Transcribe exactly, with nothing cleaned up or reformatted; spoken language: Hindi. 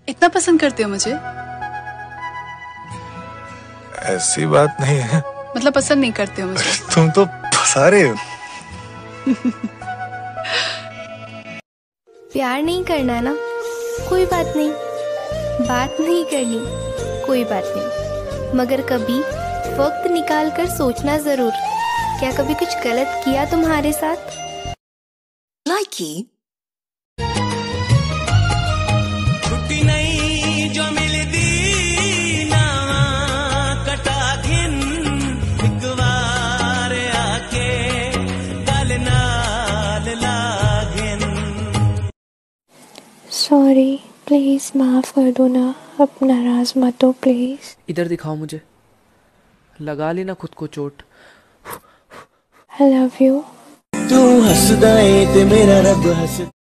इतना पसंद करते हो मुझे? ऐसी बात नहीं है। मतलब पसंद नहीं करते हो मुझे? तुम तो फंसा रहे हो। प्यार नहीं करना ना, कोई बात नहीं। बात नहीं करनी, कोई बात नहीं। मगर कभी वक्त निकाल कर सोचना जरूर, क्या कभी कुछ गलत किया तुम्हारे साथ? लाइकी छुट्टी नहीं जो मिलती ना कटा दिन एक बार आके गल नाल लागन। सॉरी, प्लीज माफ कर दो ना, अब नाराज मत हो प्लीज। इधर दिखाओ मुझे, लगा ली ना खुद को चोट। I love you. तू हंसदा है ते मेरा रब हंस